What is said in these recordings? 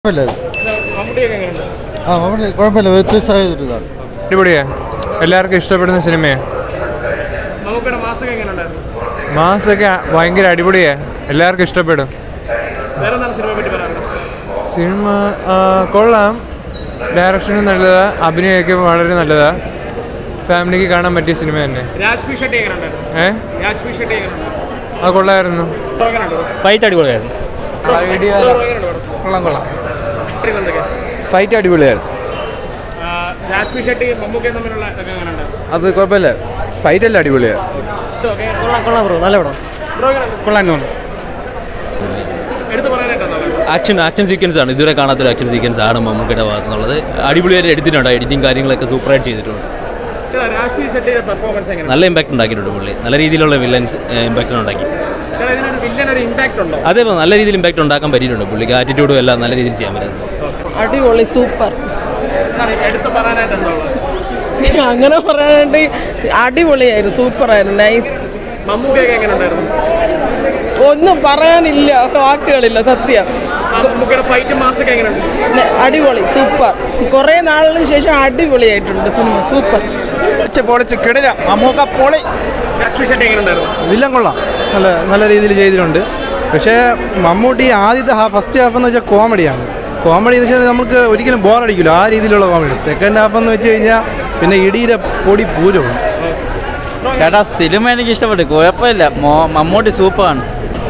കുഴപ്പമില്ല, വ്യത്യസ്തമായിട്ടാണ്. അടിപൊളിയാ, എല്ലാവർക്കും ഇഷ്ടപ്പെടുന്ന സിനിമയാ. മാസൊക്കെ ഭയങ്കര അടിപൊളിയാ, എല്ലാവർക്കും ഇഷ്ടപ്പെടും. സിനിമ കൊള്ളാം, ഡയറക്ഷനും നല്ലതാ, അഭിനയമൊക്കെ വളരെ നല്ലതാ, ഫാമിലിക്ക് കാണാൻ പറ്റിയ സിനിമ തന്നെ. അത് കൊള്ളായിരുന്നു. ഫൈറ്റ് അടിപൊളിയായിരുന്നു. കൊള്ളാം കൊള്ളാം. ഫൈറ്റ് അടിപൊളിയായിരുന്നു. അത് കുഴപ്പമില്ല, ഫൈറ്റ് എല്ലാം അടിപൊളിയായിരുന്നു. കൊള്ളാം ബ്രോ, നല്ല പടം. കൊള്ളാൻ തോന്നുന്നു. ആക്ഷൻ സീക്വൻസ് ആണ്, ഇതുവരെ കാണാത്തൊരു ആക്ഷൻ സീക്വൻസ് ആണ് മമ്മൂക്കയുടെ ഭാഗത്തു നിന്നുള്ളത്. അടിപൊളിയായിട്ട് എടുത്തിട്ടുണ്ട്, എഡിറ്റിംഗ് കാര്യങ്ങളൊക്കെ സൂപ്പറായിട്ട് ചെയ്തിട്ടുണ്ട്. നല്ല ഇമ്പാക്ട് ഉണ്ടാക്കിയിട്ടുണ്ട് പുള്ളി, നല്ല രീതിയിലുള്ള വില്ലൻസ് ഇമ്പാക്ട് ഉണ്ടാക്കി. അതെ, നല്ല രീതിയിൽ ഇമ്പാക്ട് ഉണ്ടാക്കാൻ പറ്റിയിട്ടുണ്ട് പുള്ളിക്ക്. ആറ്റിറ്റ്യൂഡും എല്ലാം നല്ല രീതിയിൽ ചെയ്യാൻ പറ്റുന്നത്. അടിപൊളി, സൂപ്പർ. അങ്ങനെ പറയാനായിട്ട് അടിപൊളിയായിരുന്നു, സൂപ്പറായിരുന്നു, നൈസ്. ഒന്നും പറയാനില്ല, വാക്കുകളില്ല, സത്യം. അടിപൊളി, സൂപ്പർ. കുറെ നാളുകൾക്ക് ശേഷം അടിപൊളിയായിട്ടുണ്ട് സിനിമ, സൂപ്പർ. വില്ലൻ കൊള്ളാം, നല്ല രീതിയിൽ ചെയ്തിട്ടുണ്ട്. പക്ഷേ മമ്മൂട്ടി ആദ്യത്തെ ഫസ്റ്റ് ഹാഫ് എന്ന് വെച്ചാൽ കോമഡിയാണ്. കോമഡി എന്ന് വെച്ചാൽ നമുക്ക് ഒരിക്കലും ബോറടിക്കില്ല, ആ രീതിയിലുള്ള കോമഡി. സെക്കൻഡ് ഹാഫ് എന്ന് വെച്ച് കഴിഞ്ഞാൽ പിന്നെ ഇടിയുടെ പൊടി പൂരമാണ്. ചേട്ടാ, സിനിമ എനിക്ക് ഇഷ്ടപ്പെട്ടു, കുഴപ്പമില്ല. മമ്മൂട്ടി സൂപ്പറാണ്,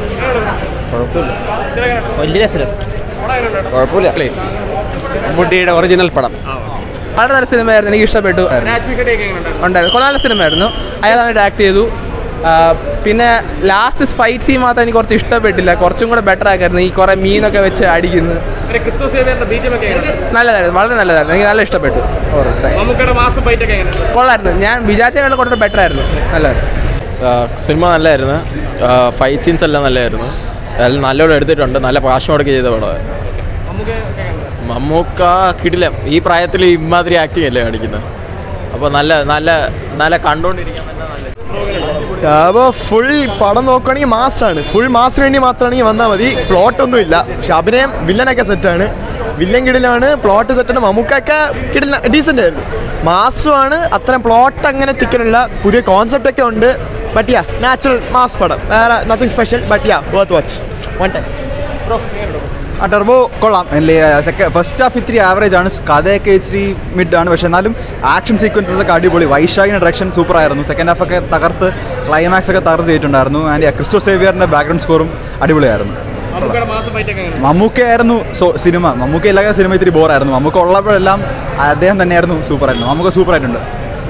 വലിയ രസം. കുഴപ്പമില്ല, മമ്മൂട്ടിയുടെ ഒറിജിനൽ പടം. വളരെ നല്ല സിനിമയായിരുന്നു, എനിക്ക് ഇഷ്ടപ്പെട്ടു. ഉണ്ടായിരുന്നു, കൊള്ളാം സിനിമയായിരുന്നു. അയാൾ നന്നായിട്ട് ആക്ട് ചെയ്തു. പിന്നെ ലാസ്റ്റ് ഫൈറ്റ് സീൻ മാത്രം എനിക്ക് കുറച്ച് ഇഷ്ടപ്പെട്ടില്ല, കുറച്ചും കൂടെ ബെറ്റർ ആക്കായിരുന്നു. ഈ കുറേ മീനൊക്കെ വെച്ച് അടിക്കുന്നു. നല്ലതായിരുന്നു, വളരെ നല്ലതായിരുന്നു, എനിക്ക് നല്ല ഇഷ്ടപ്പെട്ടു. കൊള്ളായിരുന്നു, ഞാൻ വിചാരിച്ചതിനേക്കാൾ കുറച്ച് ബെറ്റർ ആയിരുന്നു, നല്ലതായിരുന്നു. സിനിമ നല്ലതായിരുന്നു, ഫൈറ്റ് സീൻസ് എല്ലാം നല്ലതായിരുന്നു, എല്ലാം നല്ലോണം എടുത്തിട്ടുണ്ട്, നല്ല പാഷനോടൊക്കെ ചെയ്ത പടം. മമ്മൂക്ക കിടിലം, ഈ പ്രായത്തിൽ ഇമാതിരി ആക്ടിങ് അല്ലേ കാണിക്കുന്നത്. അപ്പോൾ നല്ല കണ്ടുകൊണ്ടിരിക്കാൻ തന്നെ നല്ല. അപ്പോൾ ഫുൾ പടം നോക്കുകയാണെങ്കിൽ മാസാണ്, ഫുൾ മാസിന് വേണ്ടി മാത്രമാണെങ്കിൽ വന്നാൽ മതി. പ്ലോട്ടൊന്നും ഇല്ല, പക്ഷെ അഭിനയം വില്ലനൊക്കെ സെറ്റാണ്, വില്ലൻ കിടിലാണ്, പ്ലോട്ട് സെറ്റാണ്. മമ്മൂക്കൊക്കെ കിടില ഡീസൻ്റ് ആയിരുന്നു. മാസുമാണ്, അത്രയും പ്ലോട്ട് അങ്ങനെ തിക്കനുള്ള പുതിയ കോൺസെപ്റ്റ് ഒക്കെ ഉണ്ട്. ബട്ട് യാ, നാച്ചുറൽ മാസ് പടം, വേറെ nothing special. But ya, worth watch one time. ആ ടർബോ കൊള്ളാം. ഫസ്റ്റ് ഹാഫ് ഇത്തിരി ആവറേജ് ആണ്, കഥയൊക്കെ ഇച്ചിരി മിഡ് ആണ്. പക്ഷെ എന്നാലും ആക്ഷൻ സീക്വൻസസ് ഒക്കെ അടിപൊളി. വൈശാഖിൻ്റെ ഡയറക്ഷൻ സൂപ്പർ ആയിരുന്നു. സെക്കൻഡ് ഹാഫ് ഒക്കെ തകർത്ത്, ക്ലൈമാക്സ് ഒക്കെ തകർത്ത് ചെയ്തിട്ടുണ്ടായിരുന്നു. ആൻഡ് ക്രിസ്റ്റോ സേവിയറിൻ്റെ ബാക്ക്ഗ്രൗണ്ട് സ്കോറും അടിപൊളിയായിരുന്നു. മമ്മൂക്കയായിരുന്നു സിനിമ. മമ്മൂക്ക ഇല്ലാത്ത സിനിമ ഇത്തിരി ബോറായിരുന്നു. മമ്മൂക്ക ഉള്ളപ്പോഴെല്ലാം അദ്ദേഹം തന്നെയായിരുന്നു സൂപ്പറായിരുന്നു. മമ്മൂക്ക സൂപ്പറായിട്ടുണ്ട്.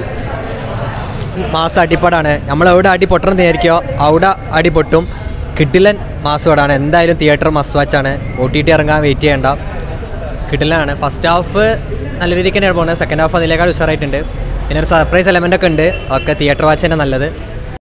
മാസം അടിപ്പടാണ്, നമ്മളെവിടെ അടി പൊട്ടണം വിചാരിക്കോ അവിടെ അടി പൊട്ടും. കിടിലൻ മാസോടാണ്, എന്തായാലും തിയേറ്റർ മസ്റ്റ് വാച്ചാണ്. OTT ഇറങ്ങാൻ വെയിറ്റ് ചെയ്യേണ്ട, കിടിലാണ്. ഫസ്റ്റ് ഹാഫ് നല്ല രീതിക്ക് തന്നെയാണ് പോകുന്നത്, സെക്കൻഡ് ഹാഫ് അതിലേക്കാൾ ഉഷാറായിട്ടുണ്ട്. പിന്നെ ഒരു സർപ്രൈസ് എലമെൻ്റ് ഒക്കെ ഉണ്ട്, ഒക്കെ തിയേറ്റർ വാച്ച് തന്നെ നല്ലത്.